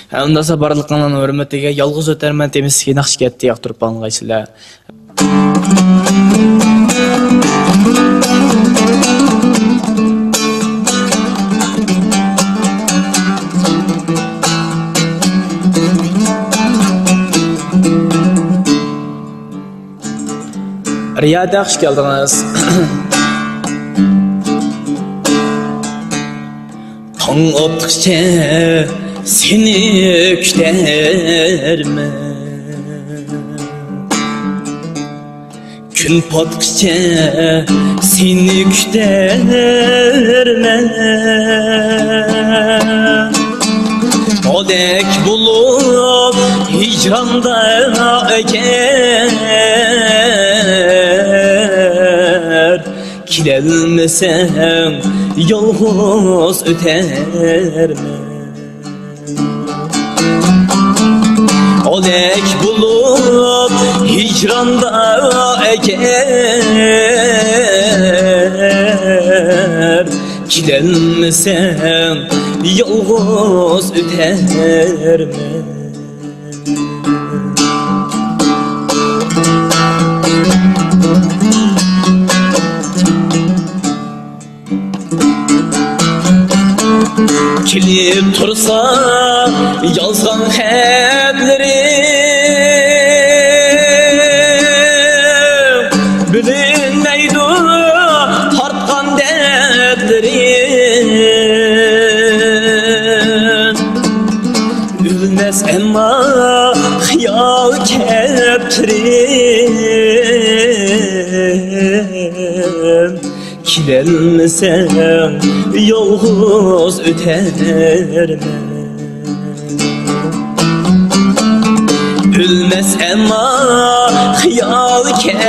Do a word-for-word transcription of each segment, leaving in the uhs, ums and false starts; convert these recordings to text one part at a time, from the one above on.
Ondan sonra barlıqlanan hürmetiga yalğız ötermen temizki naqsh ketdi yaqtırıp alğaysızlar. Riyada hoş geldiniz. Tong ottukça seni küterme, gün pattıkça seni küterme. O dek bulup hicranda eğer kilelmesem yalğız öterme. O dek bulup hicranda eğer kilelmesem yalğız öterme. Kilip tursa yazgan hatlerim, bilinmeydi tartkan dertlerim. Ülmez emma hıyal keptirim, kilelmesem yalğız öterme. Ülmez emma hıyal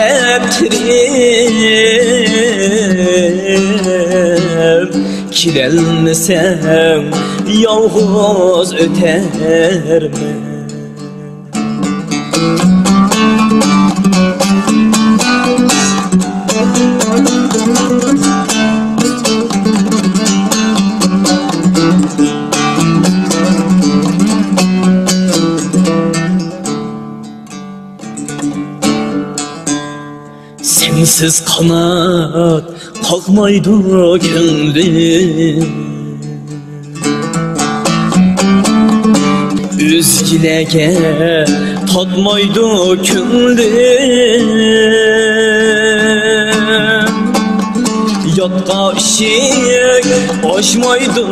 keptirim, kilelmesem yalğız öterme. Sensiz kanat kalkmaydı gönlüm, üzgilege tatmaydı gönlüm. Yatka ışık açmaydı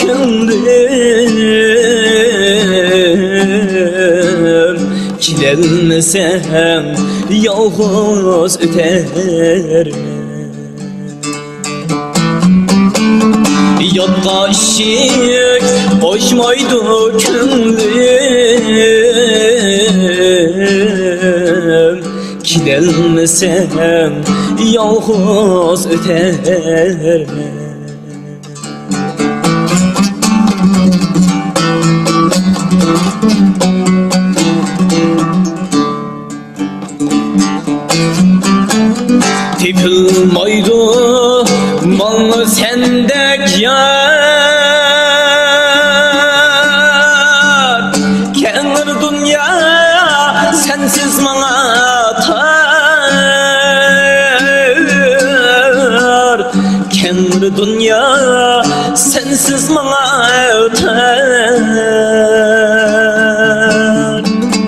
gönlüm, kilelmesem yalğız öterme. Yatka ışık açmaydı gönlüm, kilelmesem yalğız öterme. Tipilmaydı bana sendek yar, kenir dünya sensiz bana tar, kenir dünya sensiz bana tar.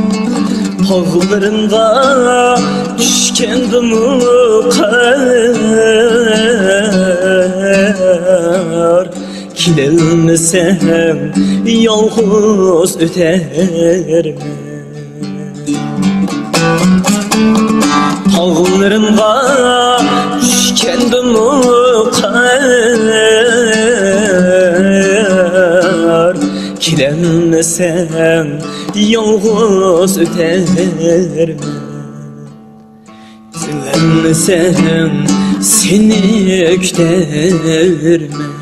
Pağlarında düşkendim kar, kilelmesem yalğız öterme. Pağlarında düşkendim kar, kilelmesem yalğız öterme. Kilelmesem seni küterme.